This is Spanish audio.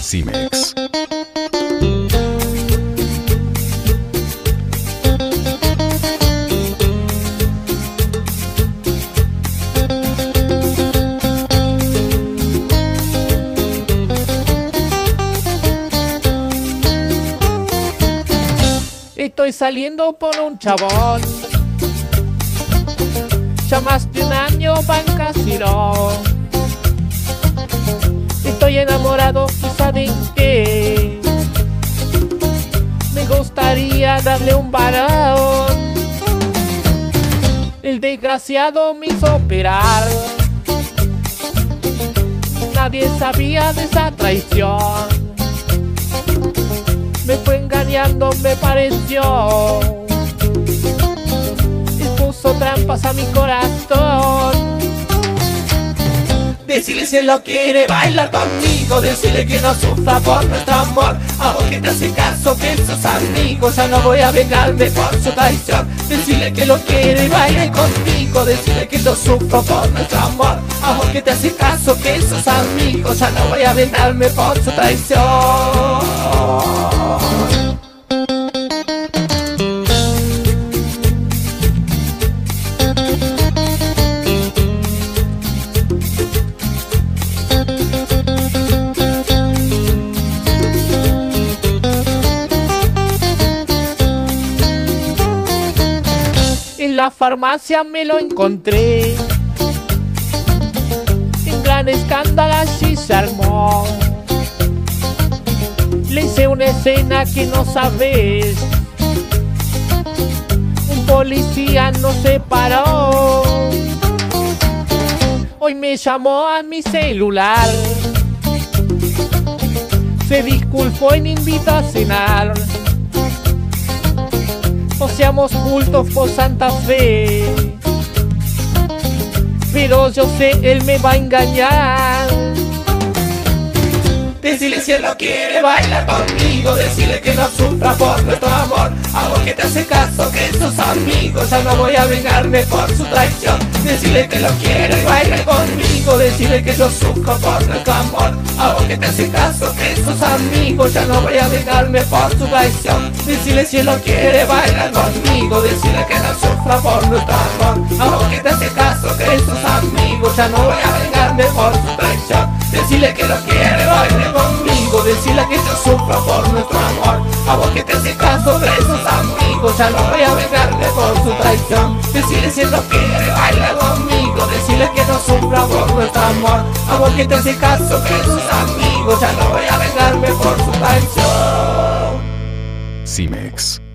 C-Mix. Estoy saliendo por un chabón, ya más de un año va en casino. Estoy enamorado, ¿y saben qué? Me gustaría darle un varón. El desgraciado me hizo operar, nadie sabía de esa traición. Me fue engañando, me pareció, y puso trampas a mi corazón. Decirle si él lo quiere bailar conmigo, decirle que no sufra por nuestro amor. A vos que te hace caso, que sos amigo, ya no voy a vengarme por su traición. Decirle que lo quiere y baile conmigo, decirle que no sufro por nuestro amor. A vos que te hace caso, que sos amigo, ya no voy a vengarme por su traición. En la farmacia me lo encontré, en gran escándalo allí se armó. Le hice una escena que no sabes, un policía nos separó. Hoy me llamó a mi celular, se disculpó y me invitó a cenar. Poseamos juntos por Santa Fe, pero yo sé, él me va a engañar. Decirle si él lo quiere bailar conmigo, decirle que no sufra por nuestro amor. A vos que te hace caso, que sos amigo, ya no voy a vengarme por su traición. Decirle que lo quiere bailar conmigo, decirle que yo sufro por nuestro amor. A vos que te hace caso, que sos amigo, ya no voy a vengarme por su traición. Decirle si él lo quiere bailar conmigo, decirle que no sufra por nuestro amor. A vos que te hace caso, que sos amigo, ya no voy a vengarme por su traición. Decirle que lo quiere bailar conmigo, decirle que yo sufro por nuestro amor. A vos que te hace caso, que sos amigo, ya no voy a vengarme por su traición. Decirle si él lo quiere bailar conmigo, decirle que no sufra por nuestro amor. A vos que te hace caso, que sos amigo, ya no voy a vengarme por su traición. C-Mix.